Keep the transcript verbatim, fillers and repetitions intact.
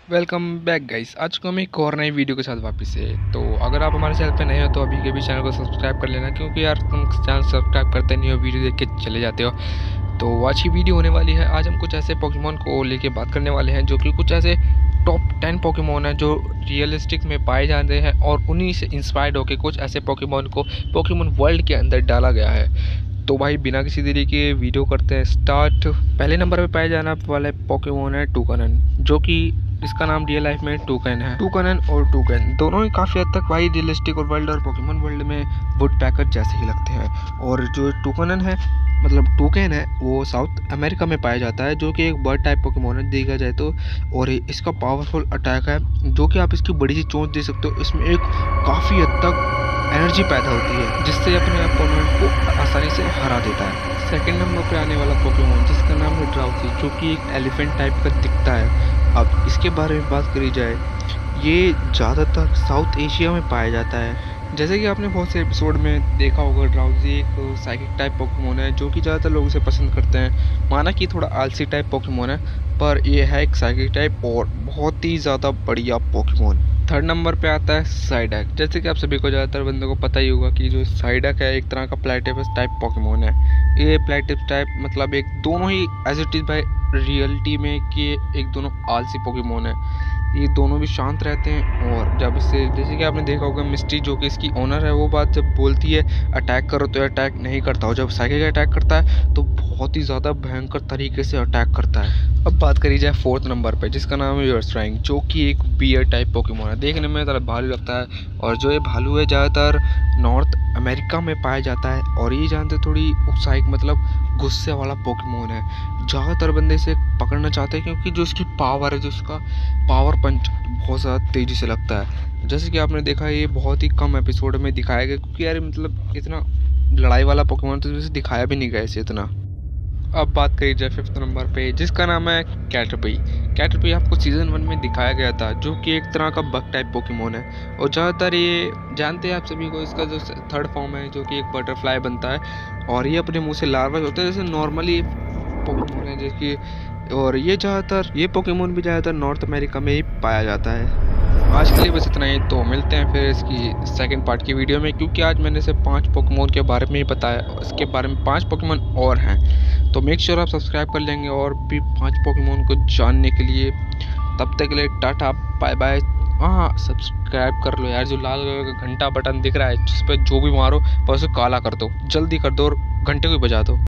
Welcome back guys. आज को हम एक और नई वीडियो के साथ वापस है। तो अगर आप हमारे चैनल पे नए हो तो अभी के भी चैनल को सब्सक्राइब कर लेना, क्योंकि यार तुम चैनल सब्सक्राइब करते नहीं हो, वीडियो देख के चले जाते हो। तो आज की वीडियो होने वाली है। आज हम कुछ ऐसे पोकेमोन को लेके बात करने वाले हैं जो कि कुछ ऐसे टॉप टेन पोकेमोन हैं जो रियलिस्टिक में पाए जाते हैं, और उन्हीं से इंस्पायर्ड होकर कुछ ऐसे पोकेमोन को पोकेमोन वर्ल्ड के अंदर डाला गया है। तो भाई बिना किसी देरी के वीडियो करते हैं स्टार्ट। पहले नंबर पे पाए जाना वाले पोकेमोन है टूकनन, जो कि इसका नाम रियल लाइफ में टूकन है। टूकनन और टूकन दोनों ही काफ़ी हद तक भाई रियलिस्टिक और वर्ल्ड और पोकेमोन वर्ल्ड में वुड पैकर जैसे ही लगते हैं। और जो टूकनन है मतलब टूकन है वो साउथ अमेरिका में पाया जाता है, जो कि एक बर्ड टाइप पोकेमोन है देखा जाए तो। और इसका पावरफुल अटैक है, जो कि आप इसकी बड़ी सी चोंच दे सकते हो। इसमें एक काफ़ी हद तक एनर्जी पैदा होती है जिससे अपने अपोनेंट को आसानी से हरा देता है। सेकंड नंबर पे आने वाला पोकेमोन जिसका नाम है ड्राउसी, जो कि एक एलिफेंट टाइप का दिखता है। अब इसके बारे में बात करी जाए, ये ज़्यादातर साउथ एशिया में पाया जाता है। जैसे कि आपने बहुत से एपिसोड में देखा होगा, ड्राउजी एक साइकिक टाइप पोकेमोन है जो कि ज़्यादातर लोग इसे पसंद करते हैं। माना कि थोड़ा आलसी टाइप पोकेमोन है, पर ये है एक साइकिक टाइप और बहुत ही ज़्यादा बढ़िया पोकेमोन। थर्ड नंबर पे आता है साइडक। जैसे कि आप सभी को ज़्यादातर बंदों को पता ही होगा कि जो साइडक है एक तरह का प्लेटिपस टाइप पोकेमोन है। ये प्लेटिपस टाइप मतलब एक दोनों ही as it is by reality में कि एक दोनों आलसी पोकेमोन है। ये दोनों भी शांत रहते हैं, और जब इससे जैसे कि आपने देखा होगा मिस्टी जो कि इसकी ओनर है, वो बात जब बोलती है अटैक करो तो अटैक नहीं करता, और जब साइकिक अटैक करता है तो बहुत ही ज़्यादा भयंकर तरीके से अटैक करता है। अब बात करी जाए फोर्थ नंबर पे जिसका नाम है योरस्ट्राइंग, जो कि एक बियर टाइप पोकेमोन है। देखने में ज़रा भालू लगता है, और जो ये भालू है ज़्यादातर नॉर्थ अमेरिका में पाया जाता है। और ये जानते थोड़ी उत्साहिक मतलब गुस्से वाला पोकेमोन है। ज़्यादातर बंदे इसे पकड़ना चाहते हैं क्योंकि जो इसकी पावर है, जो इसका पावर पंच बहुत ज़्यादा तेज़ी से लगता है। जैसे कि आपने देखा ये बहुत ही कम एपिसोड में दिखाया गया, क्योंकि यार मतलब इतना लड़ाई वाला पोकेमोन तो इसे दिखाया भी नहीं गया इसे इतना। अब बात करी जाए फिफ्थ नंबर पे जिसका नाम है कैटरपी। कैटरपी आपको सीजन वन में दिखाया गया था, जो कि एक तरह का बग टाइप पोकेमोन है। और ज़्यादातर ये जानते हैं आप सभी को, इसका जो थर्ड फॉर्म है जो कि एक बटरफ्लाई बनता है, और ये अपने मुंह से लार्वा होता है जैसे नॉर्मली पोकेमोन है जिसकी। और ये ज़्यादातर ये पोकेमोन भी ज़्यादातर नॉर्थ अमेरिका में ही पाया जाता है। आज के लिए बस इतना ही, तो मिलते हैं फिर इसकी सेकंड पार्ट की वीडियो में, क्योंकि आज मैंने सिर्फ पांच पोकेमोन के बारे में ही बताया, इसके बारे में पांच पोकेमोन और हैं। तो मेक श्योर आप सब्सक्राइब कर लेंगे और भी पांच पोकेमोन को जानने के लिए। तब तक के लिए टाटा बाय बाय। हाँ सब्सक्राइब कर लो यार, जो लाल कलर का घंटा बटन दिख रहा है जिस पर जो भी मारो पर उसे काला कर दो, जल्दी कर दो और घंटे को बजा दो।